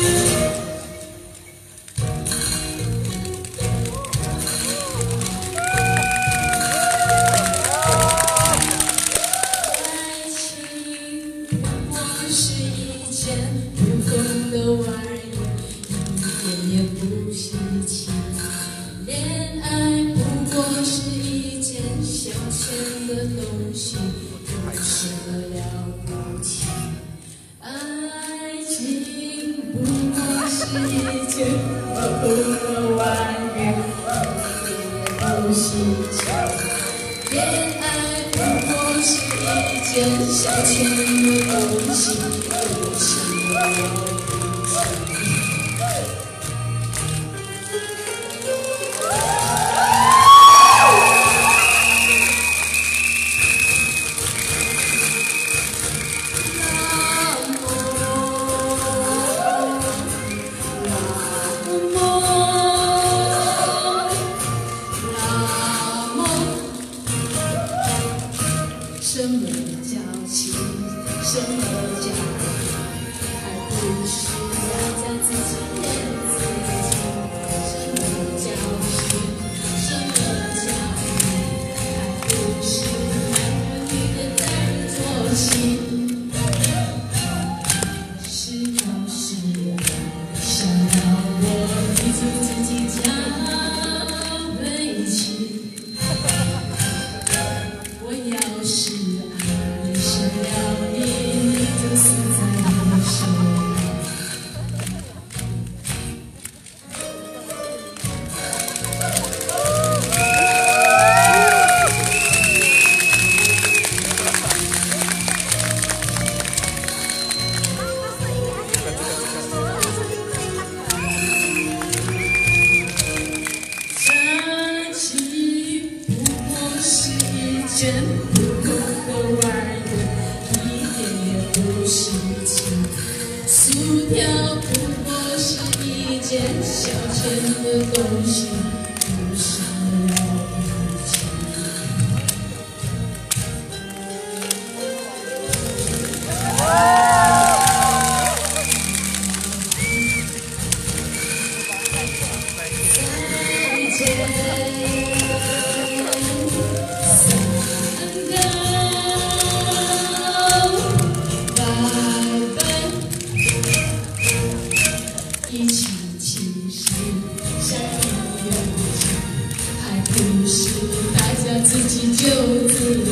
小钱的东西，不是我。什么叫情？什么叫爱？还不是要将自己骗自己。什么叫情？什么叫爱？还不是男人女人在做戏。是高是矮，想要我一直自己加回去。我要是爱上了你，就死在你手。爱情不过是一件普通的玩意，一点也不是情。薯条不过是一件小钱的东西，不是了不起。再见。一起其实相依有情，还不是大家自己救自己。